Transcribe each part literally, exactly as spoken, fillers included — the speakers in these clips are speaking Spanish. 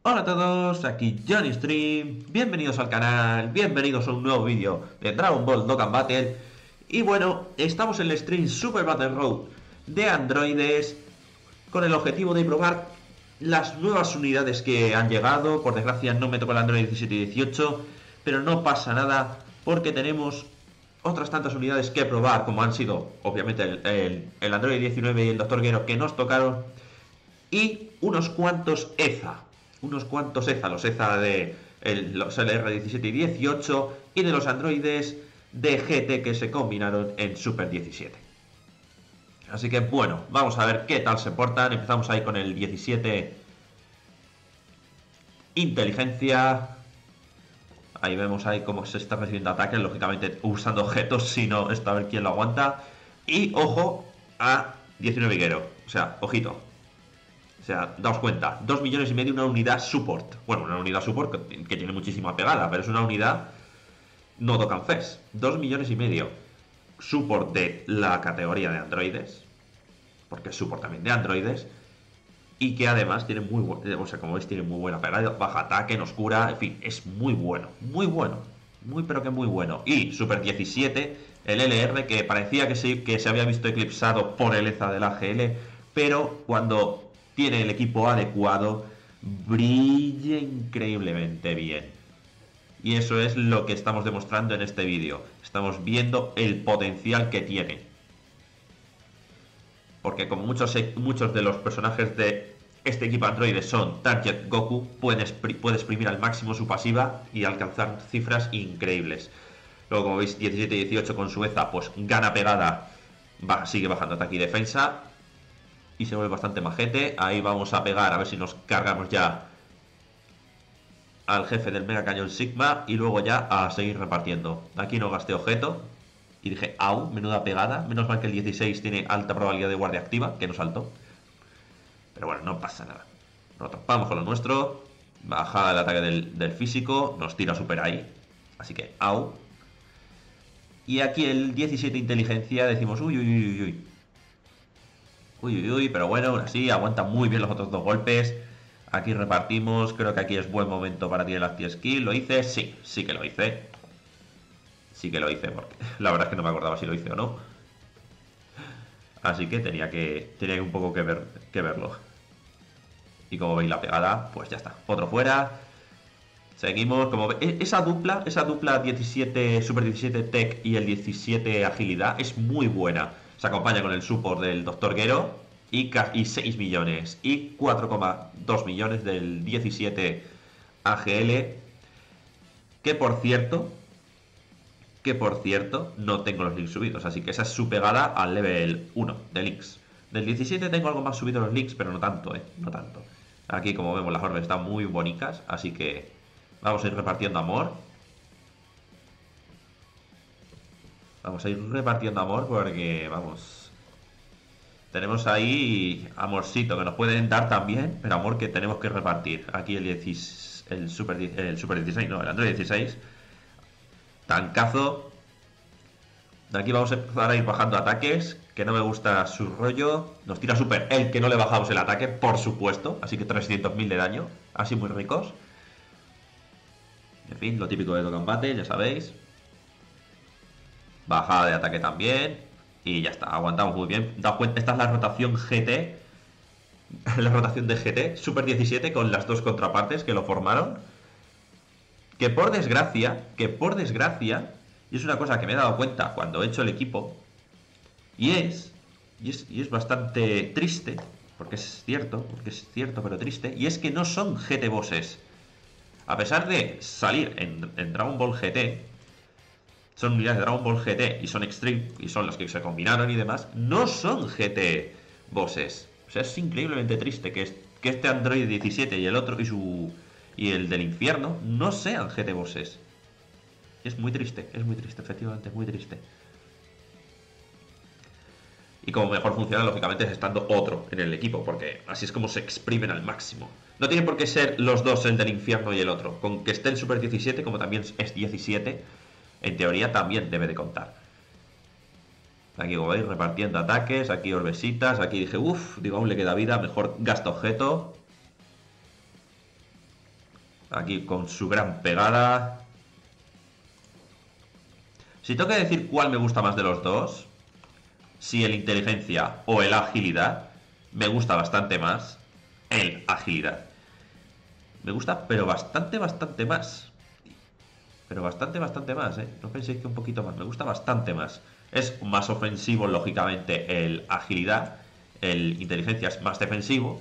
Hola a todos, aquí Johnny Stream, bienvenidos al canal, bienvenidos a un nuevo vídeo de Dragon Ball Dokkan Battle. Y bueno, estamos en el stream Super Battle Road de androides con el objetivo de probar las nuevas unidades que han llegado. Por desgracia no me tocó el Android diecisiete y dieciocho, pero no pasa nada porque tenemos otras tantas unidades que probar, como han sido obviamente el, el, el Android diecinueve y el Doctor Gero que nos tocaron, y unos cuantos E Z A. Unos cuantos E Z A, los E Z A de el, los L R diecisiete y dieciocho y de los androides de G T que se combinaron en Super diecisiete. Así que bueno, vamos a ver qué tal se portan. Empezamos ahí con el diecisiete Inteligencia. Ahí vemos ahí cómo se está recibiendo ataques, lógicamente usando objetos, si no, esto a ver quién lo aguanta. Y ojo a diecinueve Gero, o sea, ojito. O sea, daos cuenta, dos millones y medio una unidad support. Bueno, una unidad support que, que tiene muchísima pegada, pero es una unidad no Dokkan Fest. dos millones y medio support de la categoría de androides, porque es support también de androides, y que además tiene muy buena, o sea, como veis, tiene muy buena pegada, baja ataque, en oscura, en fin, es muy bueno, muy bueno, muy pero que muy bueno. Y Super diecisiete, el L R, que parecía que se, que se había visto eclipsado por el E Z A del A G L, pero cuando tiene el equipo adecuado, brilla increíblemente bien. Y eso es lo que estamos demostrando en este vídeo. Estamos viendo el potencial que tiene. Porque como muchos, muchos de los personajes de este equipo androide son Target Goku, puede, puede exprimir al máximo su pasiva y alcanzar cifras increíbles. Luego, como veis, diecisiete y dieciocho con su E Z A, pues gana pegada, va, sigue bajando ataque y defensa. Y se vuelve bastante majete. Ahí vamos a pegar, a ver si nos cargamos ya al jefe del Mega Cañón Sigma. Y luego ya a seguir repartiendo. Aquí no gasté objeto. Y dije, au, menuda pegada. Menos mal que el dieciséis tiene alta probabilidad de guardia activa, que no saltó. Pero bueno, no pasa nada. Nosotros vamos con lo nuestro. Baja el ataque del, del físico. Nos tira super ahí. Así que, au. Y aquí el diecisiete inteligencia decimos, uy, uy, uy, uy. Uy, uy, uy, pero bueno, aún así aguanta muy bien los otros dos golpes. Aquí repartimos, creo que aquí es buen momento para tirar el anti-skill. ¿Lo hice? Sí, sí que lo hice. Sí que lo hice, porque la verdad es que no me acordaba si lo hice o no. Así que tenía que tenía un poco que, ver, que verlo. Y como veis la pegada, pues ya está. Otro fuera. Seguimos, como veis, esa dupla, esa dupla diecisiete, Super diecisiete Tech y el diecisiete Agilidad es muy buena. Se acompaña con el support del Doctor Gero y, y seis millones y cuatro coma dos millones del diecisiete A G L, que por cierto que por cierto no tengo los links subidos, así que esa es su pegada al level uno de links. Del diecisiete tengo algo más subido los links, pero no tanto, eh, no tanto. Aquí como vemos las orbes están muy bonitas, así que vamos a ir repartiendo amor. Vamos a ir repartiendo amor porque, vamos, tenemos ahí amorcito que nos pueden dar también, pero amor que tenemos que repartir. Aquí el, dieciséis, el, Super, el Super dieciséis, no, el Android dieciséis. Tancazo. De aquí vamos a empezar a ir bajando ataques, que no me gusta su rollo. Nos tira super el que no le bajamos el ataque, por supuesto. Así que trescientos mil de daño, así muy ricos. En fin, lo típico de Dokkan Battle, ya sabéis. Bajada de ataque también. Y ya está, aguantamos muy bien. Daos cuenta, esta es la rotación G T. La rotación de G T, Super diecisiete, con las dos contrapartes que lo formaron. Que por desgracia, que por desgracia, y es una cosa que me he dado cuenta cuando he hecho el equipo, y es, y es, y es bastante triste, porque es cierto, porque es cierto pero triste, y es que no son G T bosses. A pesar de salir en, en Dragon Ball G T, son unidades de Dragon Ball G T y son Extreme, y son las que se combinaron y demás, no son G T bosses. O sea, es increíblemente triste que, es, que este Android diecisiete y el otro y su y el del infierno no sean G T bosses. Es muy triste, es muy triste, efectivamente, es muy triste. Y como mejor funciona, lógicamente, es estando otro en el equipo, porque así es como se exprimen al máximo. No tienen por qué ser los dos, el del infierno y el otro. Con que esté el Super diecisiete, como también es diecisiete, en teoría también debe de contar. Aquí como veis, repartiendo ataques, aquí orbesitas, aquí dije, uff, digo, aún le queda vida, mejor gasto objeto. Aquí con su gran pegada. Si tengo que decir cuál me gusta más de los dos, si el inteligencia o el agilidad, me gusta bastante más el agilidad. Me gusta, pero bastante, bastante más. Pero bastante, bastante más, ¿eh? No penséis que un poquito más. Me gusta bastante más. Es más ofensivo, lógicamente, el agilidad. El inteligencia es más defensivo.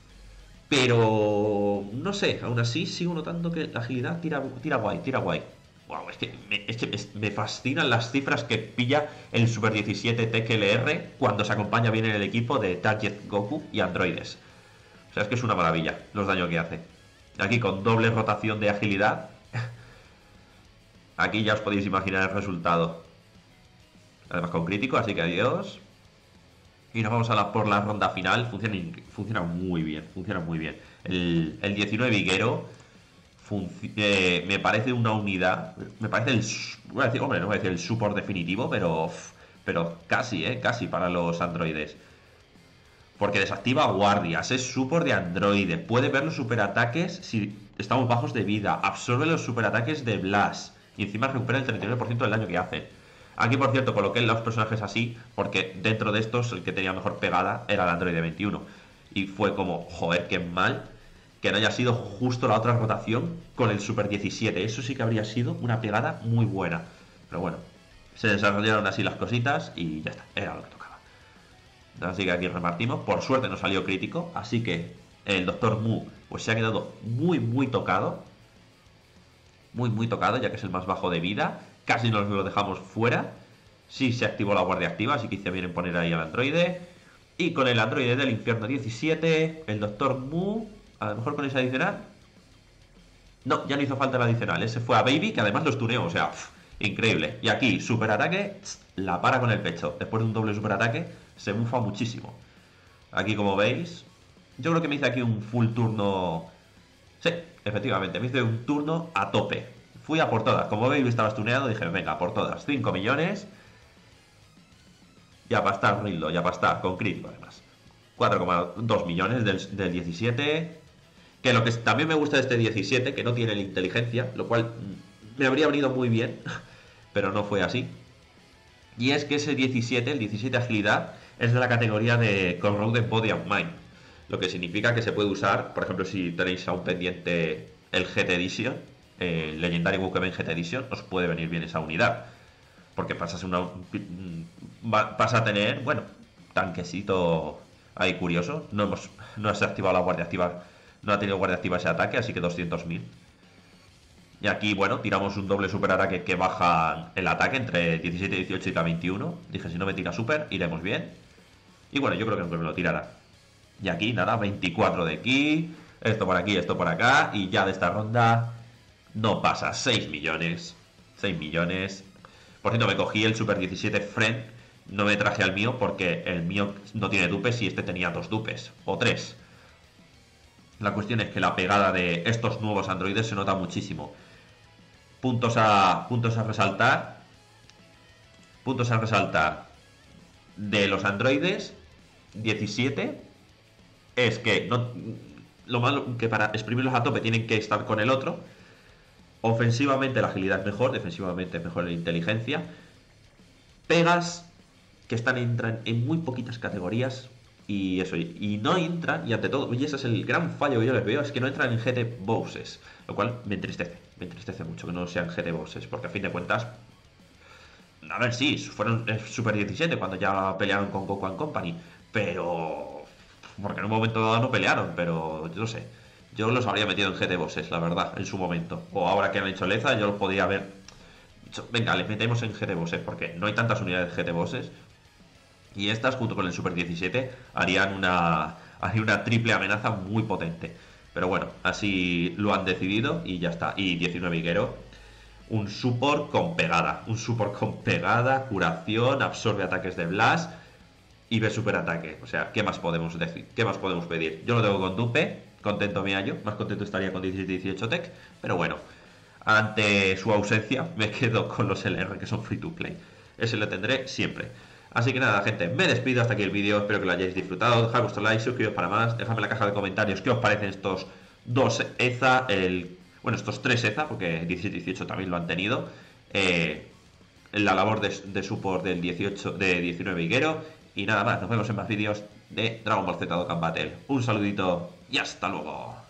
Pero no sé, aún así sigo notando que la agilidad tira, tira guay, tira guay. Wow, es que, me, es que me fascinan las cifras que pilla el Super diecisiete T K L R cuando se acompaña bien en el equipo de Target Goku y androides. O sea, es que es una maravilla los daños que hace. Aquí con doble rotación de agilidad. Aquí ya os podéis imaginar el resultado. Además con crítico, así que adiós. Y nos vamos a la, por la ronda final. Funciona, funciona muy bien, funciona muy bien. El, el diecinueve Higuero eh, me parece una unidad. Me parece el... Voy a decir, hombre, no voy a decir el support definitivo, pero... Pero casi, eh, casi para los androides. Porque desactiva guardias, es support de androide. Puede ver los superataques si estamos bajos de vida. Absorbe los superataques de Blast. Y encima recupera el treinta y nueve por ciento del daño que hace. Aquí, por cierto, coloqué los personajes así porque dentro de estos el que tenía mejor pegada era el androide veintiuno. Y fue como, joder, qué mal que no haya sido justo la otra rotación con el Super diecisiete. Eso sí que habría sido una pegada muy buena. Pero bueno, se desarrollaron así las cositas y ya está, era lo que tocaba. Así que aquí repartimos. Por suerte no salió crítico, así que el doctor Mu pues se ha quedado muy, muy tocado. Muy, muy tocado, ya que es el más bajo de vida. Casi nos lo dejamos fuera. Sí se activó la guardia activa, así que hice bien en poner ahí al androide. Y con el androide del infierno diecisiete, el doctor Mu, a lo mejor con ese adicional. No, ya no hizo falta el adicional. Ese fue a Baby, que además lo stuneó, o sea, pff, increíble. Y aquí, superataque, la para con el pecho. Después de un doble superataque, se bufa muchísimo. Aquí, como veis, yo creo que me hice aquí un full turno. Sí, efectivamente, me hice un turno a tope. Fui a por todas. Como Baby estaba stuneado, dije, venga, por todas. cinco millones. Ya para estar, Rildo, ya para estar, con crítico además. cuatro coma dos millones del, del diecisiete. Que lo que también me gusta de este diecisiete, que no tiene la inteligencia, lo cual me habría venido muy bien, pero no fue así. Y es que ese diecisiete, el diecisiete agilidad, es de la categoría de Corroded Body and Mind. Lo que significa que se puede usar, por ejemplo, si tenéis aún pendiente el G T Edition, el Legendary Wokuben G T Edition, os puede venir bien esa unidad. Porque pasas, una, vas a tener, bueno, tanquecito ahí curioso. No, hemos, no se ha activado la guardia activa, no ha tenido guardia activa ese ataque, así que doscientos mil. Y aquí, bueno, tiramos un doble super ataque que baja el ataque entre diecisiete, dieciocho y K veintiuno. Dije, si no me tira super, iremos bien. Y bueno, yo creo que no me lo tirará. Y aquí, nada, veinticuatro de aquí, esto por aquí, esto por acá. Y ya de esta ronda no pasa, seis millones. seis millones. Por cierto, me cogí el Super diecisiete Friend. No me traje al mío porque el mío no tiene dupes y este tenía dos dupes. O tres. La cuestión es que la pegada de estos nuevos androides se nota muchísimo. Puntos a, puntos a resaltar. Puntos a resaltar de los androides diecisiete es que no, lo malo que para exprimirlos a tope tienen que estar con el otro. Ofensivamente la agilidad es mejor, defensivamente es mejor la inteligencia. Pegas que están entran en muy poquitas categorías y eso, y no entran, y ante todo, y ese es el gran fallo que yo les veo, es que no entran en G T Bosses, lo cual me entristece, me entristece mucho que no sean G T Bosses, porque a fin de cuentas, a ver, sí, fueron Super diecisiete cuando ya pelearon con Goku and Company, pero porque en un momento dado no pelearon, pero yo no sé. Yo los habría metido en G T Bosses, la verdad, en su momento. O ahora que han hecho Leza, yo los podría haber dicho, venga, les metemos en G T Bosses, porque no hay tantas unidades de G T Bosses. Y estas, junto con el Super diecisiete, harían una, harían una triple amenaza muy potente. Pero bueno, así lo han decidido y ya está. Y diecinueve Higuero, un support con pegada. Un support con pegada, curación, absorbe ataques de Blast y ve super ataque. O sea, ¿qué más podemos decir? ¿Qué más podemos pedir? Yo lo tengo con dupe, contento me hallo. Más contento estaría con diecisiete dieciocho Tech. Pero bueno, ante su ausencia me quedo con los L R que son free to play. Ese lo tendré siempre. Así que nada, gente, me despido hasta aquí el vídeo. Espero que lo hayáis disfrutado. Dejad vuestro like, suscribiros para más. Dejadme en la caja de comentarios qué os parecen estos dos E Z A, el bueno, estos tres E Z A, porque diecisiete y dieciocho también lo han tenido, eh, la labor de, de support del dieciocho, de diecinueve Higuero, y nada más, nos vemos en más vídeos de Dragon Ball Z Dokkan Battle. Un saludito y hasta luego.